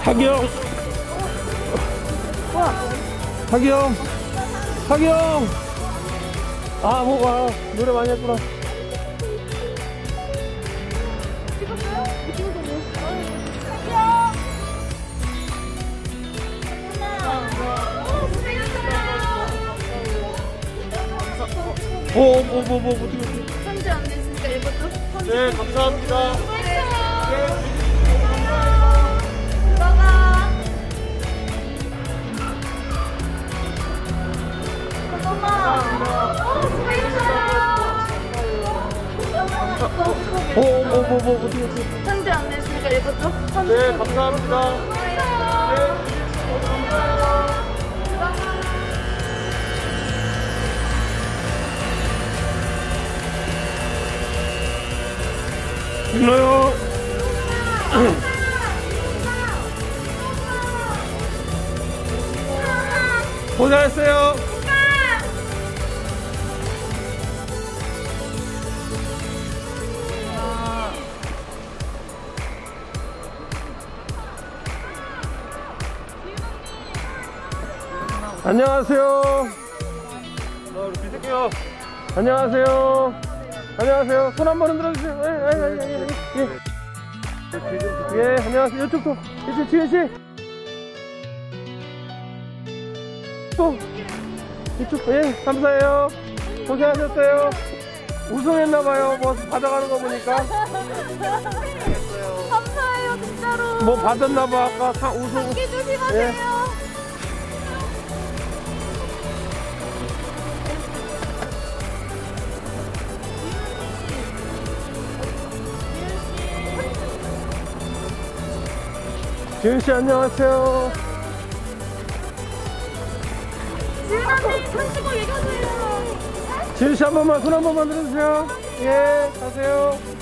하기영. 하기영. 하기영. 아, 뭐가 노래 많이 했구나. 어떻게. 편지 안 됐으니까 이것도 편지. 네, 감사합니다. 들어가. 어떻게. 편지 안 됐으니까 이것도 편지. 네, 감사합니다. 일로요. 고생했어요. 안녕하세요. 비둘기요. 안녕하세요. 안녕하세요. 손 한번 흔들어 주세요. 예, 안녕하세요. 이쪽도. 이쪽 뒤에. 또. 이쪽, 예, 감사해요. 고생하셨어요. 우승했나봐요. 뭐 받아가는 거 보니까. 감사해요, 진짜로. 뭐 받았나봐. 아까 우승. 감기 조심하세요. 예. 지은씨 안녕하세요. 지은한테 편지고 얘기하세요. 지은씨 한 번만 손 한 번만 들어주세요. 예, 가세요.